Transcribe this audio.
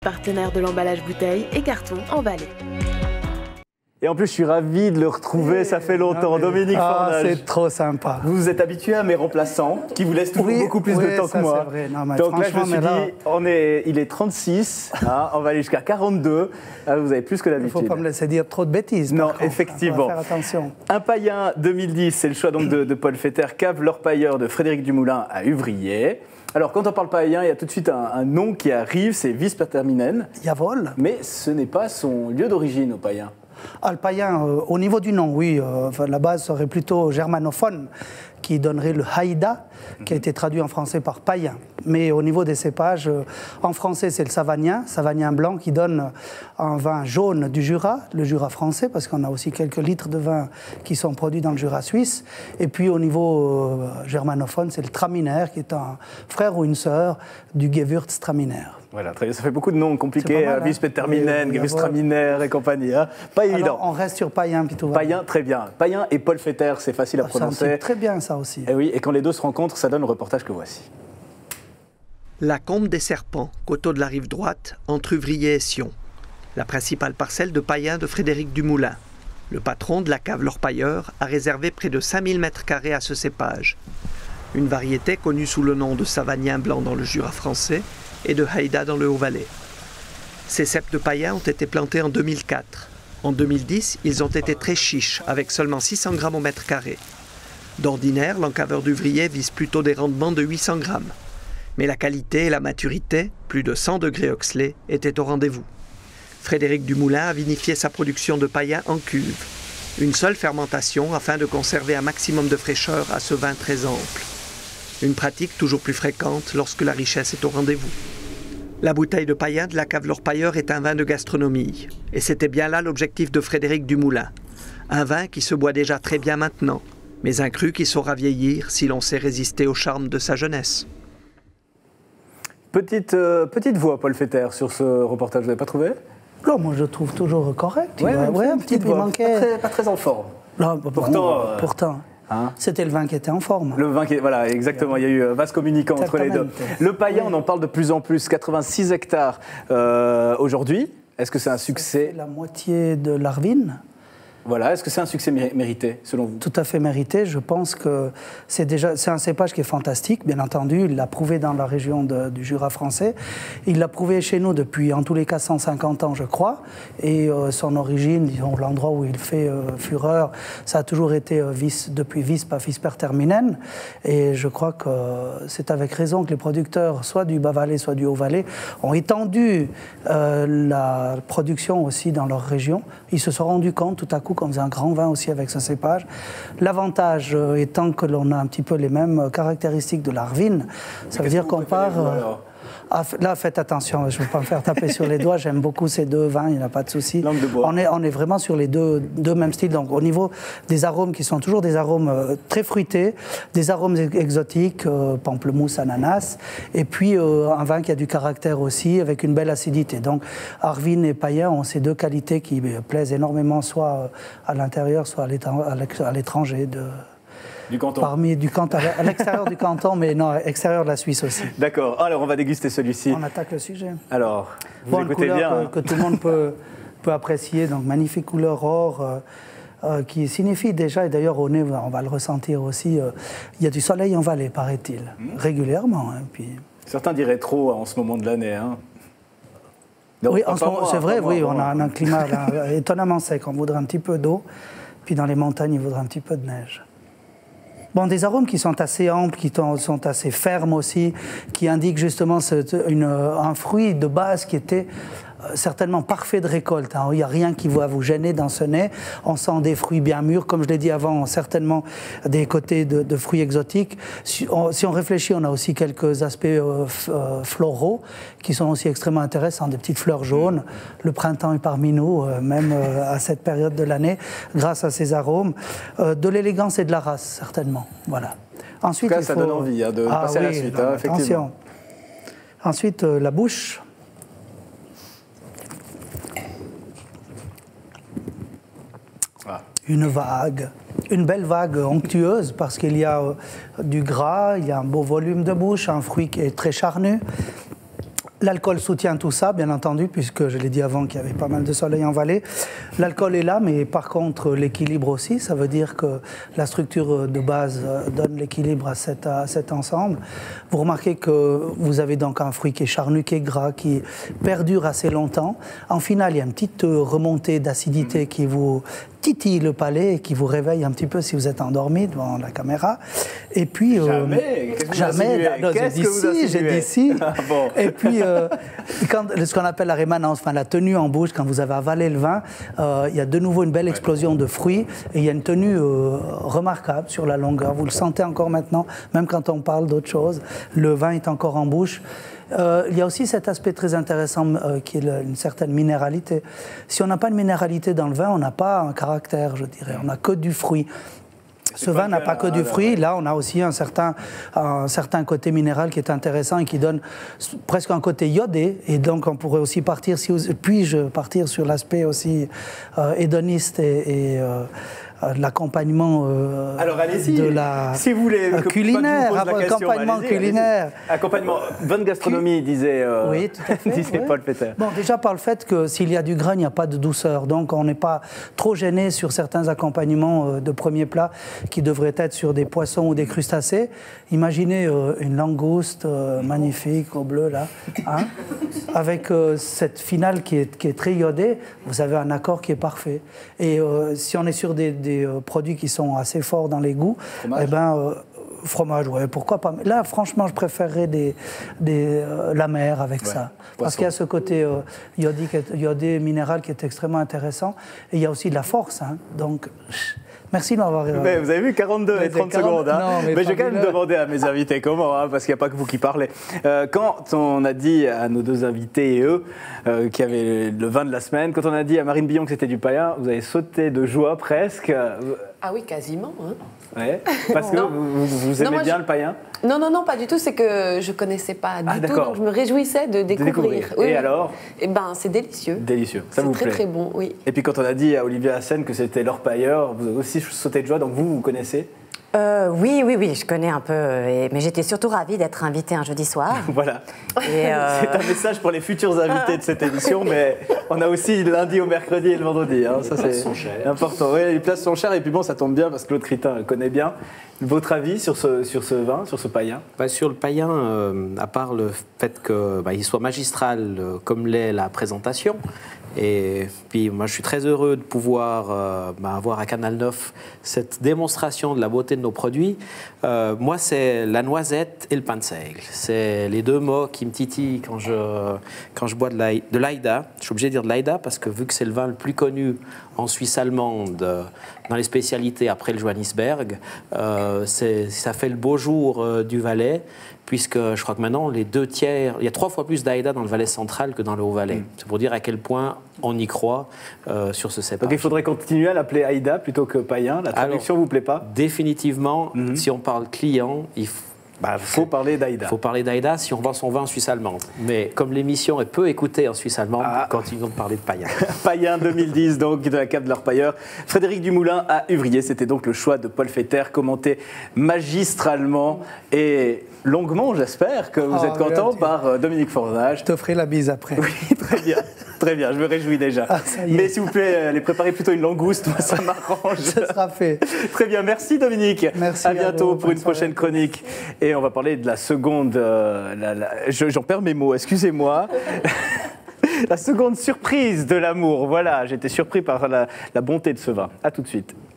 partenaire de l'emballage bouteille et carton en Valais. Et en plus, je suis ravi de le retrouver, ça fait longtemps. Dominique Fornage. C'est trop sympa. Vous vous êtes habitué à mes remplaçants, qui vous laissent toujours beaucoup plus de temps que moi. C'est vrai. Non, mais donc là, je me suis dit, il est 36, hein, on va aller jusqu'à 42. Vous avez plus que d'habitude. Il ne faut pas me laisser dire trop de bêtises. Non, effectivement. On va faire attention. Un païen 2010, c'est le choix donc de Paul Fetter, cave l'orpailleur de Frédéric Dumoulin à Uvrier. Alors, quand on parle païen, il y a tout de suite un nom qui arrive, c'est Visperterminen. Yavol. Mais ce n'est pas son lieu d'origine au païen. Ah, le païen, au niveau du nom, oui, la base serait plutôt germanophone, qui donnerait le haïda, qui a été traduit en français par païen. Mais au niveau des cépages, en français, c'est le savagnin blanc, qui donne un vin jaune du Jura, le Jura français, parce qu'on a aussi quelques litres de vin qui sont produits dans le Jura suisse. Et puis au niveau germanophone, c'est le Traminer, qui est un frère ou une sœur du Gewürztraminer. Voilà, très bien. Ça fait beaucoup de noms compliqués, Visperterminen, Gewürztraminer et compagnie. Hein. Pas évident. Alors, on reste sur païen, puis tout va. Païen, très bien. Païen et Paul Fetter, c'est facile à prononcer. C'est très bien ça aussi. Et oui, et quand les deux se rencontrent, ça donne le reportage que voici. La Combe des Serpents, coteau de la rive droite, entre Uvrier et Sion. La principale parcelle de païen de Frédéric Dumoulin. Le patron de la cave l'Orpailleur a réservé près de 5000 m² à ce cépage. Une variété connue sous le nom de savagnin blanc dans le Jura français et de haïda dans le Haut-Valais. Ces ceps de païen ont été plantés en 2004. En 2010, ils ont été très chiches, avec seulement 600 grammes au mètre carré. D'ordinaire, l'encaveur d'Uvrier vise plutôt des rendements de 800 grammes. Mais la qualité et la maturité, plus de 100 degrés Oxley, étaient au rendez-vous. Frédéric Dumoulin a vinifié sa production de païen en cuve. Une seule fermentation afin de conserver un maximum de fraîcheur à ce vin très ample. Une pratique toujours plus fréquente lorsque la richesse est au rendez-vous. La bouteille de païen de la cave l'Orpailleur est un vin de gastronomie. Et c'était bien là l'objectif de Frédéric Dumoulin. Un vin qui se boit déjà très bien maintenant, mais un cru qui saura vieillir si l'on sait résister au charme de sa jeunesse. Petite voix, Paul Fetter, sur ce reportage, vous n'avez pas trouvé? Non, moi je trouve toujours correct. Ouais, un petit peu manquait. Pas très en forme. Non, pourtant. Hein, c'était le vin qui était en forme. Le vin qui, voilà, exactement. Il y a eu vase communicant entre les deux. Le païen, on en parle de plus en plus. 86 hectares aujourd'hui. Est-ce que c'est un succès? C'est la moitié de l'Arvin. Voilà, est-ce que c'est un succès mérité, selon vous? Tout à fait mérité. Je pense que c'est un cépage qui est fantastique, bien entendu. Il l'a prouvé dans la région du Jura français. Il l'a prouvé chez nous depuis, en tous les cas, 150 ans, je crois. Et son origine, disons, l'endroit où il fait fureur, ça a toujours été depuis Visp à Visperterminen. Et je crois que c'est avec raison que les producteurs, soit du Bas-Valais, soit du Haut-Valais, ont étendu la production aussi dans leur région. Ils se sont rendus compte tout à coup qu'on faisait un grand vin aussi avec ce cépage. L'avantage étant que l'on a un petit peu les mêmes caractéristiques de l'Arvin, ça veut dire qu'on part... là, faites attention, je ne veux pas me faire taper sur les doigts, j'aime beaucoup ces deux vins, il n'y a pas de souci. Langue de bois. On est vraiment sur les deux mêmes styles, donc au niveau des arômes qui sont toujours des arômes très fruités, des arômes exotiques, pamplemousse, ananas, et puis un vin qui a du caractère aussi, avec une belle acidité. Donc Arvin et païen ont ces deux qualités qui plaisent énormément, soit à l'intérieur, soit à l'étranger du canton. À l'extérieur du canton, mais non, à l'extérieur de la Suisse aussi. D'accord. Alors, on va déguster celui-ci. On attaque le sujet. Alors, vous écoutez couleur bien. que tout le monde peut apprécier. Donc, magnifique couleur or qui signifie déjà, et d'ailleurs au nez, on va le ressentir aussi, il y a du soleil en Valais, paraît-il, régulièrement. Hein, puis... Certains diraient trop en ce moment de l'année. Hein. Oui, c'est vrai, oui, on a un climat là, étonnamment sec. On voudrait un petit peu d'eau, puis dans les montagnes, il voudrait un petit peu de neige. Bon, des arômes qui sont assez amples, qui sont assez fermes aussi, qui indiquent justement un fruit de base qui était certainement parfait de récolte. Hein. Il n'y a rien qui va vous gêner dans ce nez. On sent des fruits bien mûrs, comme je l'ai dit avant, certainement des côtés de fruits exotiques. Si on réfléchit, on a aussi quelques aspects floraux qui sont aussi extrêmement intéressants, des petites fleurs jaunes. Le printemps est parmi nous, même à cette période de l'année, grâce à ces arômes. De l'élégance et de la race, certainement. Voilà. Ensuite, en tout cas, ça donne envie de passer à la suite, non, effectivement. Attention. Ensuite, la bouche. Une belle vague onctueuse parce qu'il y a du gras, il y a un beau volume de bouche, un fruit qui est très charnu. L'alcool soutient tout ça, bien entendu, puisque je l'ai dit avant qu'il y avait pas mal de soleil en vallée. L'alcool est là, mais par contre, l'équilibre aussi. Ça veut dire que la structure de base donne l'équilibre à cet ensemble. Vous remarquez que vous avez donc un fruit qui est charnu, qui est gras, qui perdure assez longtemps. En finale, il y a une petite remontée d'acidité qui vous titille le palais et qui vous réveille un petit peu si vous êtes endormi devant la caméra. Et puis... Jamais. J'ai dit si. Bon. Et puis, ce qu'on appelle la rémanence, enfin la tenue en bouche, quand vous avez avalé le vin, il y a de nouveau une belle explosion de fruits et il y a une tenue remarquable sur la longueur. Vous le sentez encore maintenant, même quand on parle d'autre chose. Le vin est encore en bouche. Il y a aussi cet aspect très intéressant qui est une certaine minéralité. Si on n'a pas de minéralité dans le vin, on n'a pas un caractère, je dirais. On n'a que du fruit. Ce vin n'a pas que du fruit. Là, on a aussi un certain côté minéral qui est intéressant et qui donne presque un côté iodé. Et donc, on pourrait aussi partir, puis-je partir sur l'aspect aussi hédoniste et l'accompagnement alors allez-y, de la si vous voulez, culinaire, accompagnement culinaire. Accompagnement, bonne gastronomie, disait, oui, tout à fait, disait oui. Paul Fetter. Bon, déjà par le fait que s'il y a du gras, il n'y a pas de douceur. Donc on n'est pas trop gêné sur certains accompagnements de premier plat qui devraient être sur des poissons ou des crustacés. Imaginez une langouste magnifique au bleu, là, hein, avec cette finale qui est très iodée, vous avez un accord qui est parfait. Et si on est sur des produits qui sont assez forts dans les goûts, eh ben, fromage, ouais, pourquoi pas. Là, franchement, je préférerais la mer avec ça. Parce qu'il y a ce côté iodé minéral qui est extrêmement intéressant. Et il y a aussi de la force. Hein. Donc, merci de m'avoir... Mais vous avez vu, 42 et 30 secondes. Hein. Non, mais je vais quand même demander à mes invités comment, hein, parce qu'il n'y a pas que vous qui parlez. Quand on a dit à nos deux invités et eux qui avaient le vin de la semaine, quand on a dit à Marine Billon que c'était du païen, vous avez sauté de joie presque. Ah oui, quasiment. Hein. Ouais, parce que vous aimez bien le païen? Non, pas du tout. C'est que je ne connaissais pas du tout. Donc je me réjouissais de découvrir. Oui, et alors? Eh ben, c'est délicieux. Délicieux. Ça vous plaît? C'est très très bon, oui. Et puis quand on a dit à Olivier Hassen que c'était l'orpailleur, vous avez aussi sauté de joie. Donc vous connaissez? Oui, je connais un peu, mais j'étais surtout ravie d'être invitée un jeudi soir. Voilà. C'est un message pour les futurs invités de cette émission, mais on a aussi lundi au mercredi et le vendredi. Hein. Ça, c'est important. Oui, les places sont chères et puis bon, ça tombe bien parce que Claude Critin connaît bien. Votre avis sur ce vin, sur ce païen? Sur le païen, à part le fait qu'il soit magistral comme l'est la présentation, et puis moi je suis très heureux de pouvoir avoir à Canal 9 cette démonstration de la beauté de nos produits. Moi c'est la noisette et le pain de seigle. C'est les deux mots qui me titillent quand je bois de l'Aïda. Je suis obligé de dire de l'Aïda parce que vu que c'est le vin le plus connu en Suisse allemande dans les spécialités après le Johannisberg, ça fait le beau jour du Valais. Puisque je crois que maintenant, les 2/3, il y a 3 fois plus d'Aïda dans le Valais central que dans le Haut-Valais. C'est pour dire à quel point on y croit sur ce cépage. Donc il faudrait continuer à l'appeler Aïda plutôt que païen. La traduction ne vous plaît pas? Définitivement, si on parle client, il faut parler d'Aïda. Il faut parler d'Aïda si on vend son vin en Suisse allemande. Mais comme l'émission est peu écoutée en Suisse allemande, continuons de parler de païen. Païen 2010, donc, de la cave de l'orpailleur. Frédéric Dumoulin à Uvrier. C'était donc le choix de Paul Fetter, commenté magistralement et longuement, j'espère, que vous êtes content, par Dominique Fornage. Je te ferai la bise après. Oui, très bien. Très bien, je me réjouis déjà. Mais s'il vous plaît, les préparez plutôt une langouste, moi ça m'arrange. Ça sera fait. Très bien, merci Dominique. Merci. À bientôt pour une prochaine chronique. Et on va parler de la seconde... j'en perds mes mots, excusez-moi. La seconde surprise de l'amour. Voilà, j'étais surpris par la bonté de ce vin. À tout de suite.